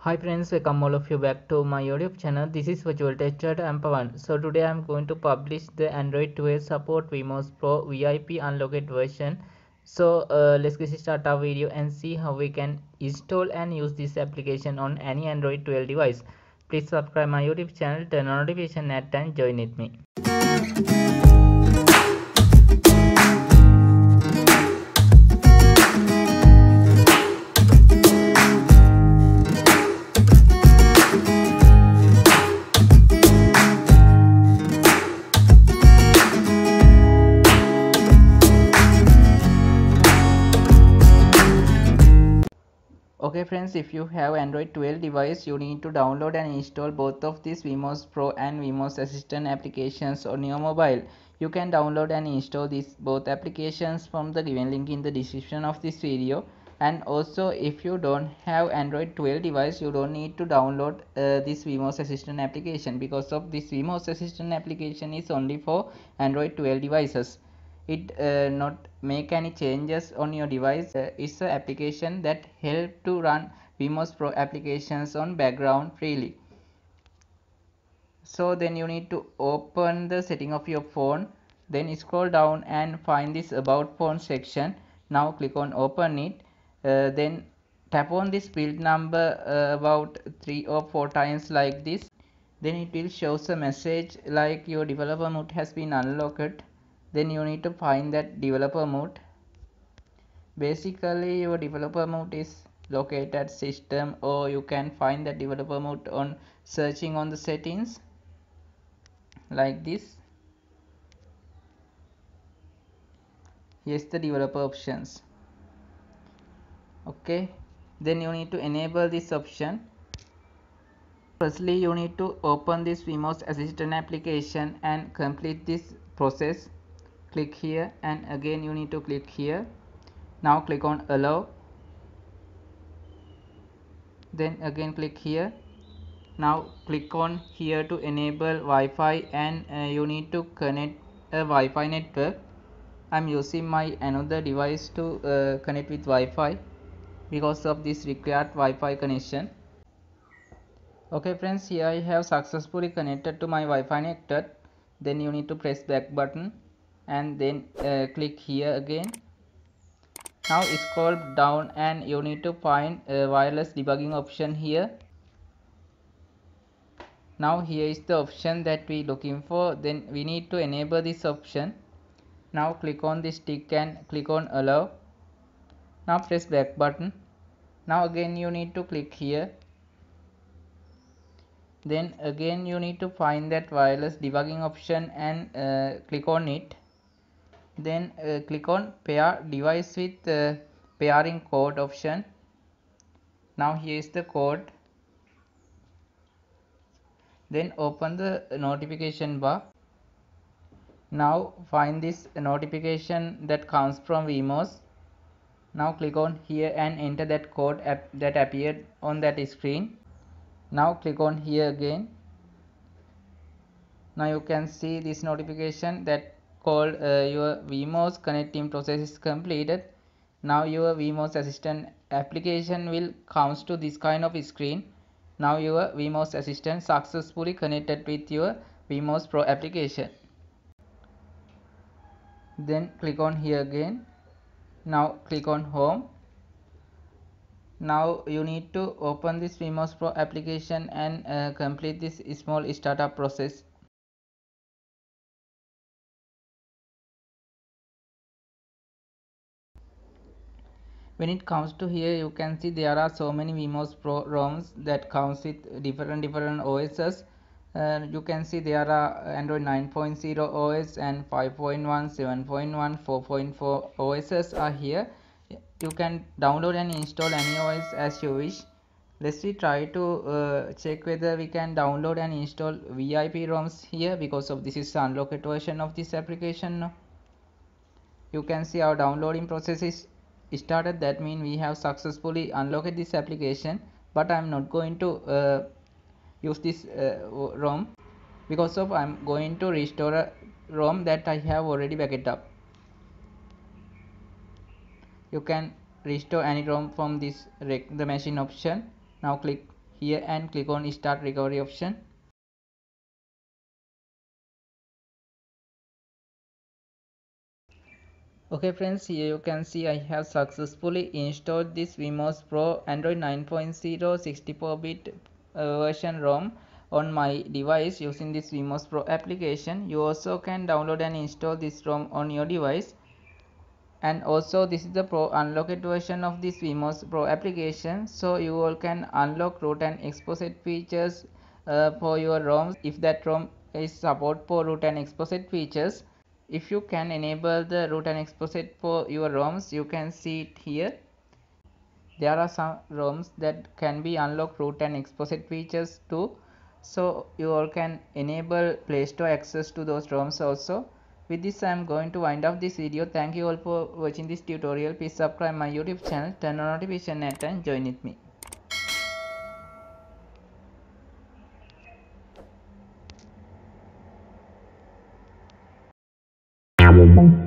Hi friends, welcome all of you back to my YouTube channel. This is Virtual Tester. I'm Pawan. So today I'm going to publish the Android 12 support Vmos Pro VIP unlocked version. So let's get start our video and see how we can install and use this application on any Android 12 device. Please subscribe my YouTube channel, turn on notification and join with me. Okay friends, if you have Android 12 device, you need to download and install both of these Vmos Pro and Vmos Assistant applications on your mobile. You can download and install these both applications from the given link in the description of this video. And also, if you don't have Android 12 device, you don't need to download this Vmos Assistant application, because of this Vmos Assistant application is only for Android 12 devices. It not make any changes on your device. It's an application that help to run Vmos Pro applications on background freely. So then you need to open the setting of your phone, then scroll down and find this about phone section. Now click on open it, then tap on this build number about 3 or 4 times like this. Then it will show a message like your developer mode has been unlocked. Then you need to find that developer mode. Basically your developer mode is located at system, or you can find that developer mode on searching on the settings like this. Here's the developer options. Okay, then you need to enable this option. Firstly, you need to open this Vmos Assistant application and complete this process. Click here and again you need to click here. Now click on allow, then again click here. Now click on here to enable Wi-Fi, and you need to connect a Wi-Fi network. I'm using my another device to connect with Wi-Fi because of this required Wi-Fi connection. Okay friends, here I have successfully connected to my Wi-Fi network. Then you need to press back button and then click here again. Now scroll down and you need to find a wireless debugging option here. Now here is the option that we looking for. Then we need to enable this option. Now click on this tick and click on allow. Now press back button. Now again you need to click here. Then again you need to find that wireless debugging option and click on it. Then click on pair device with pairing code option. Now here is the code. Then open the notification bar. Now find this notification that comes from Vmos. Now click on here and enter that code that appeared on that screen. Now click on here again. Now you can see this notification that called your Vmos connecting process is completed. Now your Vmos Assistant application will comes to this kind of screen. Now your Vmos Assistant successfully connected with your Vmos Pro application. Then click on here again. Now click on home. Now you need to open this Vmos Pro application and complete this small startup process. When it comes to here, you can see there are so many Vmos Pro ROMs that comes with different OSs. You can see there are Android 9.0 OS and 5.1, 7.1, 4.4 OSs are here. You can download and install any OS as you wish. Let's try to check whether we can download and install VIP ROMs here, because of this is the unlocked version of this application now. You can see our downloading process is started. That means we have successfully unlocked this application, but I'm not going to use this ROM, because of I'm going to restore a ROM that I have already backed up. You can restore any ROM from this the machine option. Now click here and click on start recovery option. Okay friends, here you can see I have successfully installed this Vmos Pro Android 9.0 64-bit version ROM on my device using this Vmos Pro application. You also can download and install this ROM on your device. And also this is the Pro unlocked version of this Vmos Pro application, so you all can unlock root and exposit features for your ROMs if that ROM is support for root and exposit features. If you can enable the root and exposit for your ROMs, you can see it here. There are some ROMs that can be unlocked root and exposit features too, so you all can enable Play Store access to those ROMs also. With this I am going to wind up this video. Thank you all for watching this tutorial. Please subscribe my YouTube channel, turn on notification and join with me.